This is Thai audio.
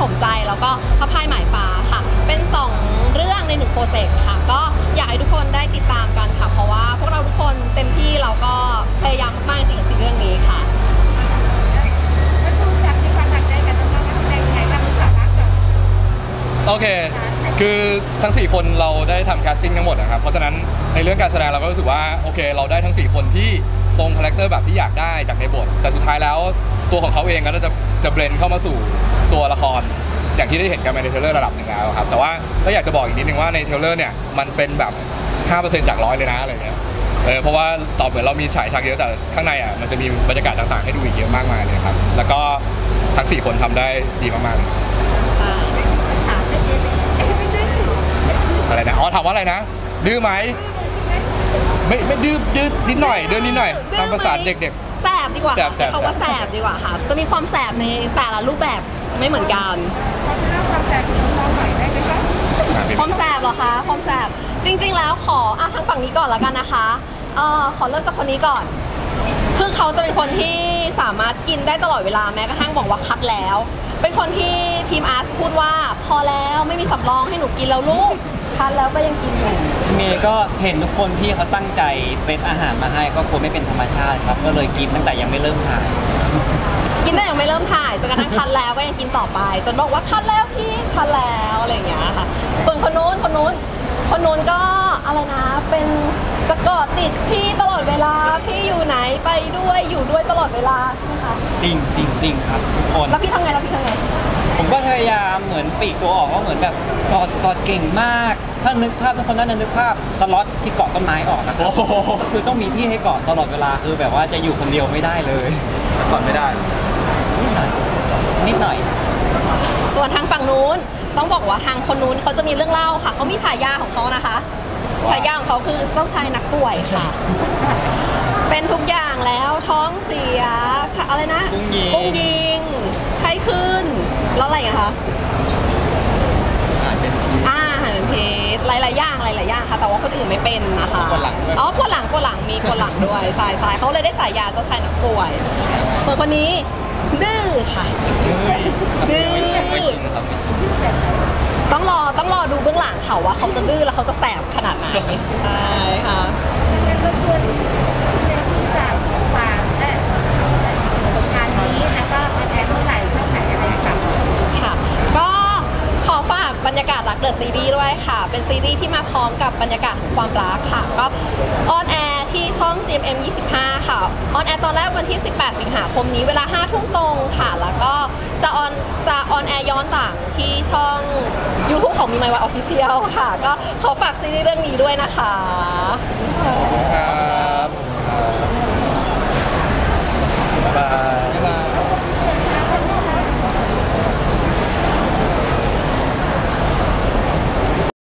ถมใจแล้วก็พระพายหมายฟ้าค่ะเป็น2เรื่องใน1โปรเจกต์ค่ะก็อยากให้ทุกคนได้ติดตามกันค่ะเพราะว่าพวกเราทุกคนเต็มที่เราก็พยายามมากๆจริงกับเรื่องนี้ค่ะโอเคคือทั้ง4คนเราได้ทำแคสติ้งทั้งหมดนะครับเพราะฉะนั้นในเรื่องการแสดงเราก็รู้สึกว่าโอเคเราได้ทั้ง4คนที่ตรงคาแรคเตอร์แบบที่อยากได้จากในบทแต่สุดท้ายแล้วตัวของเขาเองก็จะเบรนเข้ามาสู่ตัวละครอย่างที่ได้เห็นกันในเทรลเลอร์ระดับหนึ่งแล้วครับแต่ว่าก็อยากจะบอกอีกนิดนึงว่าในเทรลเลอร์เนี่ยมันเป็นแบบ 5% จาก100เลยนะอะไรเงี้ยเพราะว่าตอบเหมือนเรามีฉายฉากเยอะแต่ข้างในอ่ะมันจะมีบรรยากาศต่างๆให้ดูอีกเยอะมากมายเลยครับแล้วก็ทั้ง4คนทำได้ดีมากๆอะไรนะอ๋อถามว่าอะไรนะดื้อไหมไม่ดื้อนิดหน่อยเดินนิดหน่อยตามภาษาเด็กๆแสบดีกว่าใช้คำว่าแสบดีกว่าค่ะจะมีความแสบในแต่ละรูปแบบไม่เหมือนกันความแสบเหรอคะความแสบจริงๆแล้วขอทางฝั่งนี้ก่อนแล้วกันนะคะขอเริ่มจากคนนี้ก่อนคือเขาจะเป็นคนที่สามารถกินได้ตลอดเวลาแม้กระทั่งบอกว่าคัดแล้วเป็นคนที่ทีมอาร์ตพูดว่าพอแล้วไม่มีสำรองให้หนูกินแล้วลูกคัดแล้วก็ยังกินอยู่เมย์ก็เห็นทุกคนที่เขาตั้งใจเซตอาหารมาให้ก็ควรไม่เป็นธรรมชาติครับก็เลยกินตั้งแต่ยังไม่เริ่มถ่ายกินได้ยังไม่เริ่มถ่ายจนกระทั่งคัดแล้วก็ยังกินต่อไปจนบอกว่าคัดแล้วพี่คัดแล้วอะไรอย่างเงี้ยค่ะส่วนคนนู้นก็อะไรนะเป็นจะกอดติดพี่ตลอดเวลาพี่อยู่ไหนไปด้วยอยู่ด้วยตลอดเวลาใช่ไหมคะจริงครับทุกคนแล้วพี่ทำไงผมก็พยายามเหมือนปีกตัวออกว่าเหมือนแบบกอดเก่งมากถ้านึกภาพทุกคนน่าจะนึกภาพสล็อตที่เกาะต้นไม้ออกนะครับก็คือต้องมีที่ให้เกาะตลอดเวลาคือแบบว่าจะอยู่คนเดียวไม่ได้เลยกอดไม่ได้นิดหน่อยส่วนทางฝั่งนู้นต้องบอกว่าทางคนนู้นเขาจะมีเรื่องเล่าค่ะเขามีฉายาของเขานะคะฉายาของเขาคือเจ้าชายนักป่วยค่ะเป็นทุกอย่างแล้วท้องเสียอะไรนะกุ้งยิงไข้ขึ้นแล้วอะไรกันคะหายเป็นพิษหลายๆอย่างค่ะแต่ว่าคนอื่นไม่เป็นนะคะปวดหลังมีปวดหลังด้วยใช่เขาเลยได้ฉายาเจ้าชายนักป่วยส่วนคนนี้ดื้อค่ะดื้อต้องรอดูเบื้องหลังเขาว่าเขาจะดื้อแล้วเขาจะแสบขนาดไหนใช่ค่ะบรรยากาศรักเดอะซีรีส์ด้วยค่ะเป็นซีรีส์ที่มาพร้อมกับบรรยากาศของความรักค่ะก็ออนแอร์ที่ช่อง GMM 25ค่ะออนแอร์ตอนแรกวันที่18สิงหาคมนี้เวลา 5 ทุ่มตรงค่ะแล้วก็จะออนแอร์ย้อนหลังที่ช่อง YouTube ของมีไมค์วายออฟฟิเชียลค่ะก็ขอฝากซีรีส์เรื่องนี้ด้วยนะคะ